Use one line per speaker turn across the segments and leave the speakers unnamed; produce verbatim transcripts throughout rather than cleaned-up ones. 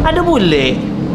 Ada bule.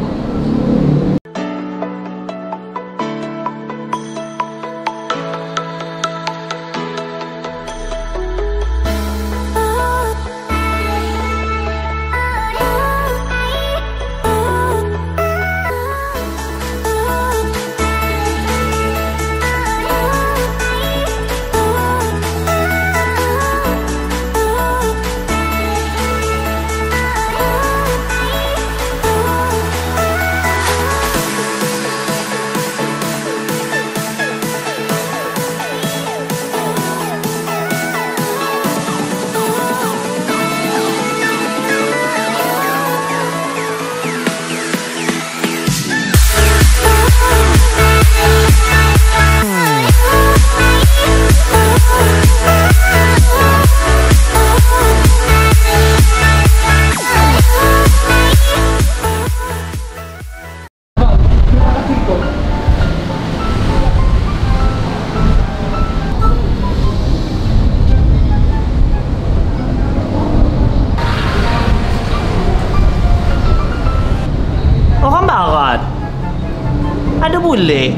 Orang barat. Ada bule.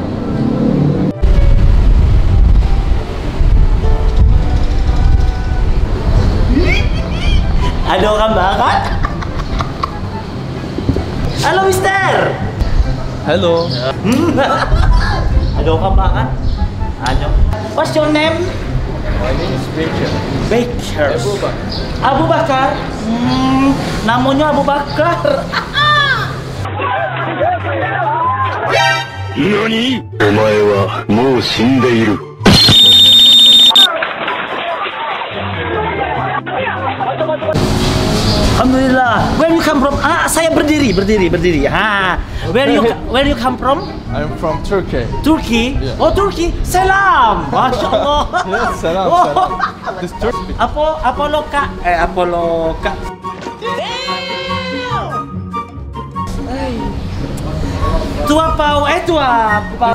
Ada orang barat. Halo, Mister.
Hello.
Ada orang barat. Ano? What's your name?
My name is Baker.
Baker.
Abu Bakar.
Abu Bakar. Hmm, namanya Abu Bakar.
Nani? お前はもう死んでいる。
Alhamdulillah. Where you come from? Ah, saya berdiri, berdiri, berdiri. Ha. Where you Where you come from?
I'm from Turkey.
Turkey.
Yeah.
Oh, Turkey. Salam. Masya Allah.
Yes, salam,
Oh.
salam. This Turkey.
Apa Apollo Kak? Eh, Apollo Kak. Tua pau, eh tua pau.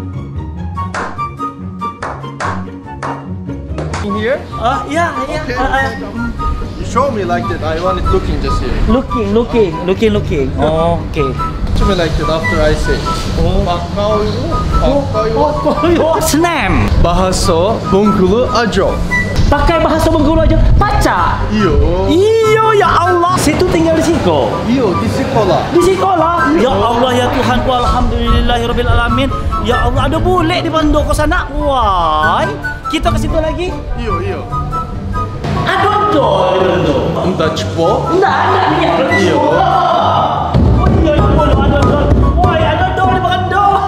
In here?
Oh, ya, ya.
Okay.
Ah, ah.
You show me like that. I want it looking just here.
Looking, looking, looking, looking. Oh, okay.
Show me like that after I say.
Oh.
Bakkaoyu.
Oh,
Bakkaoyu.
What's name?
Bahaso Bengkulu Ajo.
Pakai bahasa Bengkulu aja. Paca.
Iyo.
Iyo, ya Allah. Situ tinggal di situ.
Iyo di sekolah.
Di sekolah. Ya Allah, ya Tuhanku, alhamdulillahirabbil alamin. Ya Allah, ada bule di Bandoko sana. Wah. Kita ke situ lagi.
Iyo iyo.
Ada dol.
Enggak cepo.
Enggak, enggak lihat.
Iyo.
Oh iya, ya Allah, ada dol. Wah, ada dol di Bandoko.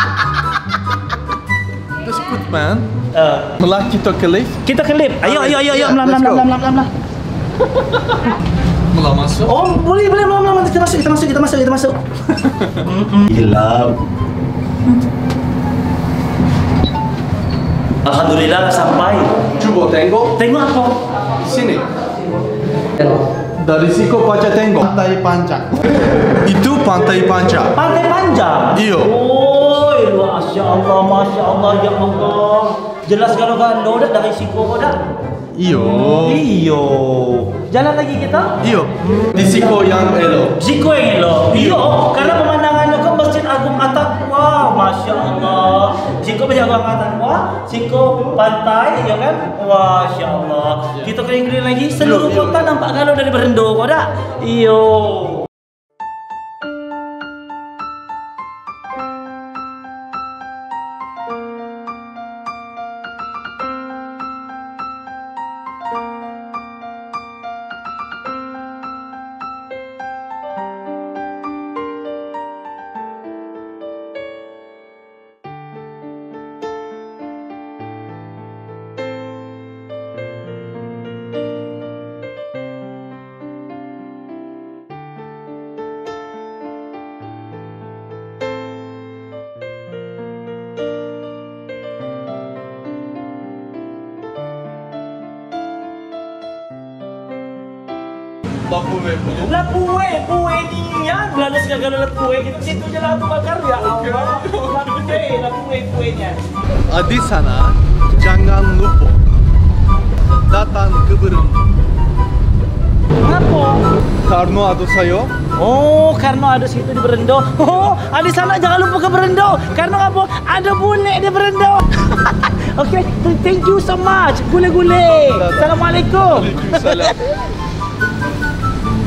That's good man.
Uh,
Melaki to kelip.
kita ke lift. Ayo, ayo, ayo, ayo.
Yeah,
Melam,
let's
melam,
go.
melam, melam, melam.
Melam masuk.
Oh, boleh, boleh, melam, melam. Kita masuk, kita masuk, kita masuk, kita masuk. Gila. Alhamdulillah sampai.
Coba tengok.
Tengok apa?
Sini. Dari siku Paca tengok. Pantai Panjang. Itu Pantai Panjang.
Pantai Panjang.
Iya.
Oh, masya Allah, masya Allah, ya Allah. Jelas galo-galo dah dari siku dah.
Iyo.
Iyo. Jalan lagi kita?
Iyo. Di siku yang elo.
Siku yang elok. Iyo. Karena pemandangannya ke Masjid Agung At-Taqwa. Masya Allah. Siku Masjid Agung At-Taqwa. Siku pantai, ya kan? Masya Allah. Kita keliling-keliling lagi. Seluruh
Iyo, iyo,
kota
iyo.
nampak galau dari Berendo kau dah. Iyo.
Lapue belum.
Lapue, pue ni ya. Belanda segala lapue. Kita situ je lah Abu Bakar ya Allah. Lapue, lapue, puenya.
Di sana jangan lupa datang ke Berendo.
Kenapa?
Karena ada saya
Oh, karena ada situ di Berendo. Oh, ada sana jangan lupa ke Berendo. Karena apa? Ada bule di Berendo. Oke, okay, thank you so much. Gule-gule. Assalamualaikum.
Waalaikumsalam.